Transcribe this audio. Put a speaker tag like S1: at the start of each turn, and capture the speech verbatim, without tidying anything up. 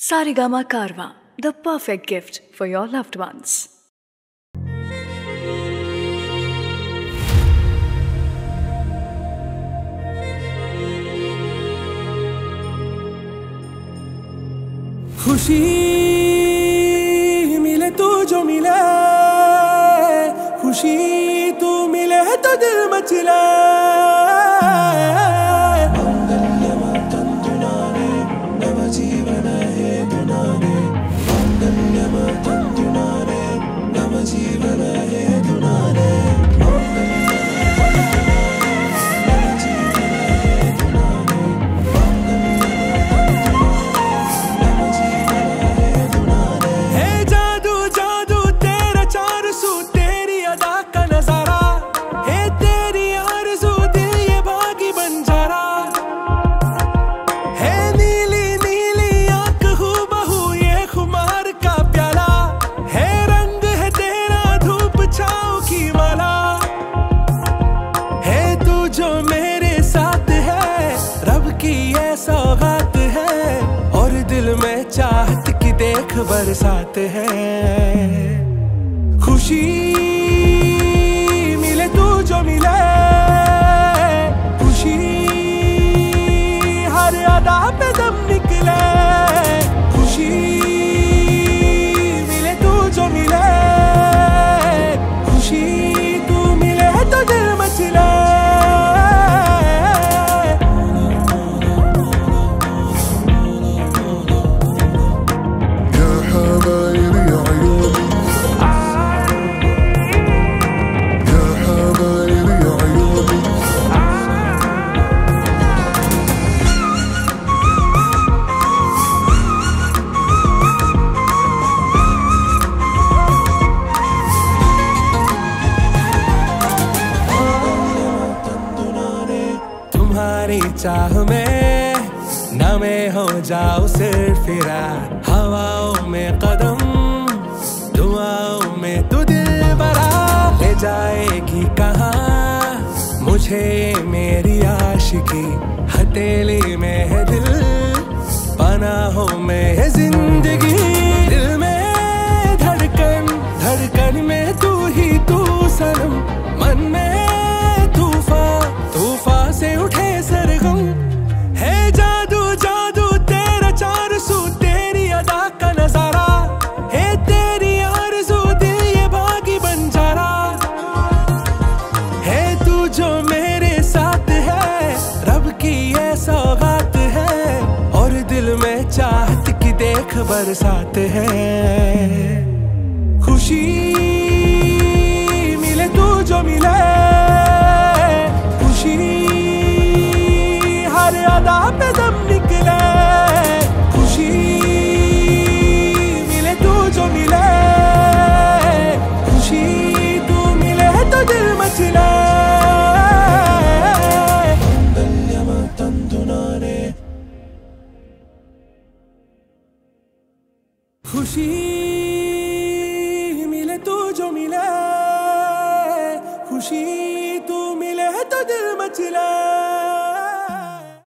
S1: Saregama Karwa, the perfect gift for your loved ones.
S2: खुशी मिले तू जो मिले, खुशी तू मिले तो दिल मचले। सौगात है और दिल में चाहत की देख बरसात है। खुशी मिले तू जो मिले, खुशी हर अदा पे दम निकले। खुशी मिले तू जो मिले, खुशी तू मिले तो दिल मचले। तुम्हारी चाह में न मैं हो जाऊं सिर्फ फिरा, हवाओं में कदम दुआओं में तू दिल बरा। ले जाएगी कहाँ मुझे मेरी आशिकी, हथेली में है दिल पनाहों में है जिंदगी। दिल में धड़कन धड़कन में तू ही तू सनम, मन में तूफान तूफान से उठे सरगम। है जादू जादू तेरा चार सू, तेरी अदा का नजारा है तेरी आरज़ू, दिल ये बागी बंजारा। है तू जो मेरे साथ है, रब की ये सौगात है और दिल में चाहत की देख बरसात है। खुशी मिले तू जो मिले, अदा पे दम निकले। खुशी मिले तू जो मिले, खुशी तू मिले तो दिल मचले। खुशी मिले तू जो मिले, खुशी तू मिले तो दिल मचले।